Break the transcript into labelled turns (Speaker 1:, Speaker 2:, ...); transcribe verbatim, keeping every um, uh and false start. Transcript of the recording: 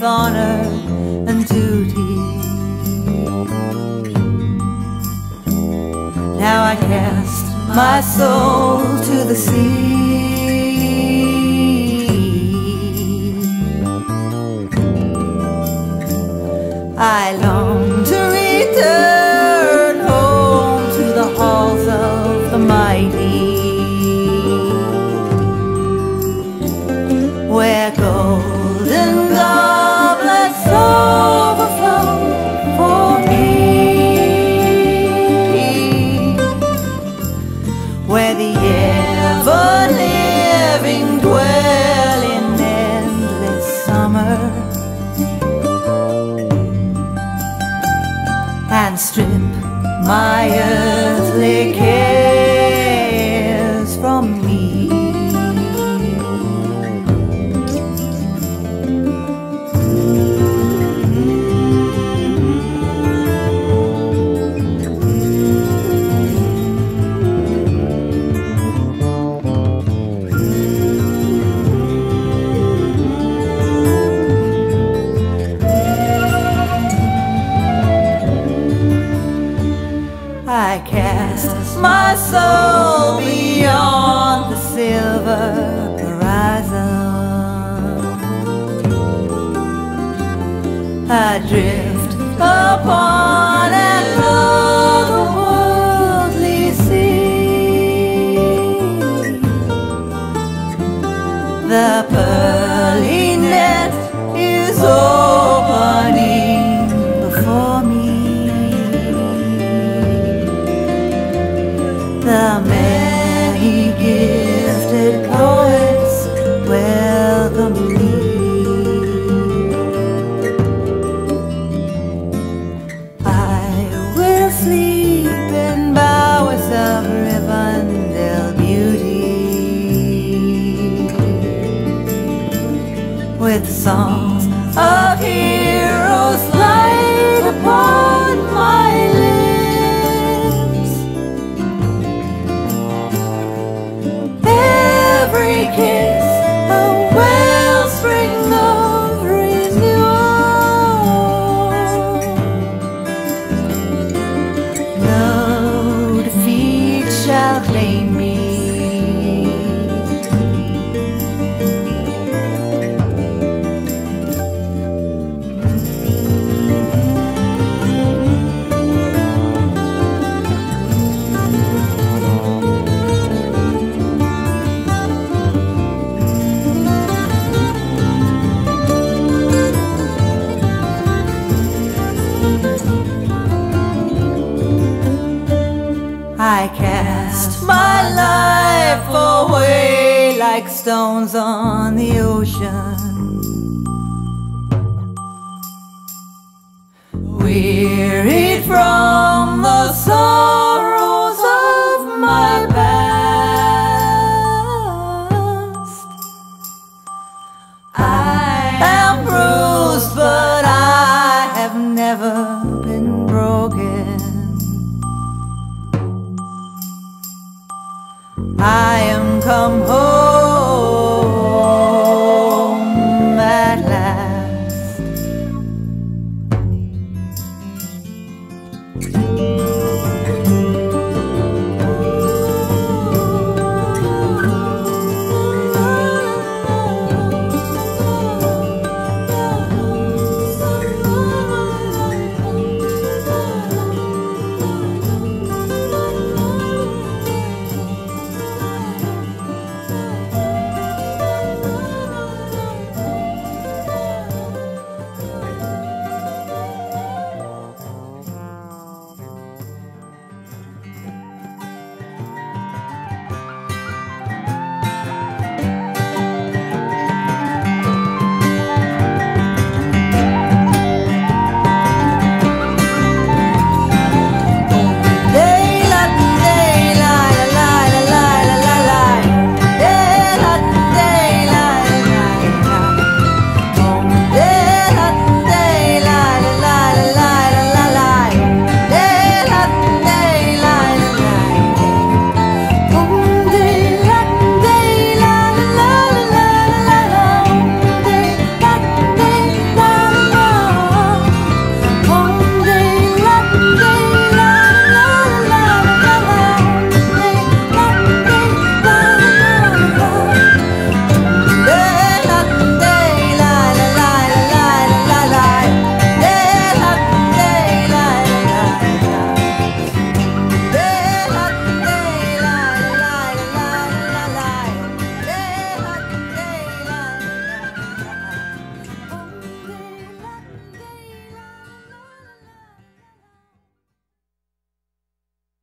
Speaker 1: with honor and duty. Now I cast my soul to the sea. I long to return home to the halls of the mighty, where golden goblets overflow for me, where the ever-living dwell in endless summer and strip my earthly cares from me. I cast my soul beyond the silver horizon, adrift upon another worldly sea. The pearly net is opening before me. The many gifted poets welcome me. I will sleep in bowers of Rivendell beauty, with songs of heroes light upon my lips. Every kiss a wellspring of renewal. No defeat shall claim me. I cast my life away like stones on the ocean, wearied from the sorrows of my past. I am bruised, but I have never